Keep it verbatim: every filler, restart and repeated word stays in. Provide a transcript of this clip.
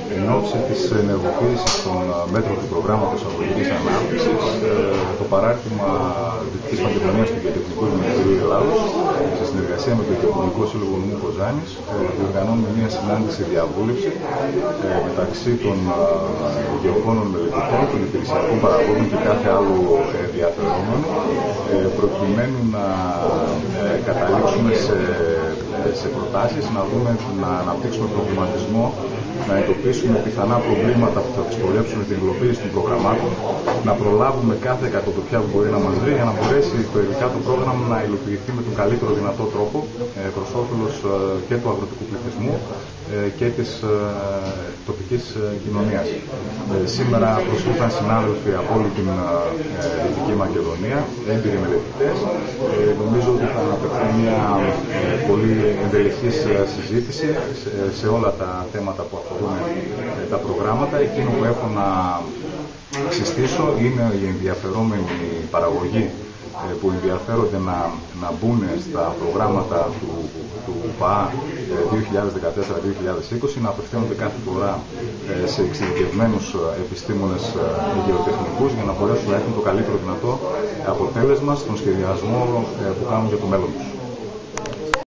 Εν ώψη της ενεργοποίησης των μέτρων του προγράμματος αγροτικής ανάπτυξης, το παράρτημα Δυτικής Μακεδονίας του Γεωτεχνικού Δημοκρατίου Ελλάδος, σε συνεργασία με το Γεωργικό Σύλλογο Νομού Κοζάνης, διοργανώνουμε μια συνάντηση διαβούλευση μεταξύ των γεωγόνων μελετητών, των υπηρεσιακών παραγόντων και κάθε άλλου ενδιαφερόμενου, προκειμένου να καταλήξουμε σε, σε προτάσεις, να δούμε, να αναπτύξουμε προβληματισμό, να εντοπίσουμε πιθανά προβλήματα που θα δυσκολέψουν την υλοποίηση των προγραμμάτων, να προλάβουμε κάθε εκατοτοπιά που μπορεί να μας βρει για να μπορέσει το ειδικά το πρόγραμμα να υλοποιηθεί με τον καλύτερο δυνατό τρόπο προς όφελος και του αγροτικού πληθυσμού και της τοπικής κοινωνίας. Σήμερα προσήλθαν συνάδελφοι από όλη την Δυτική Μακεδονία, έμπειροι μελετητές. Νομίζω ότι θα αναπτυχθεί μια πολύ ενδελεχής συζήτηση σε όλα τα θέματα που αφορούν τα προγράμματα. Εκείνο που έχω να συστήσω είναι οι ενδιαφερόμενοι παραγωγοί που ενδιαφέρονται να, να μπουν στα προγράμματα του, του ΠΑΑ δύο χιλιάδες δεκατέσσερα δύο χιλιάδες είκοσι, να απευθύνονται κάθε φορά σε εξειδικευμένους επιστήμονες γεωτεχνικούς για να μπορέσουν να έχουν το καλύτερο δυνατό αποτέλεσμα στον σχεδιασμό που κάνουν για το μέλλον τους.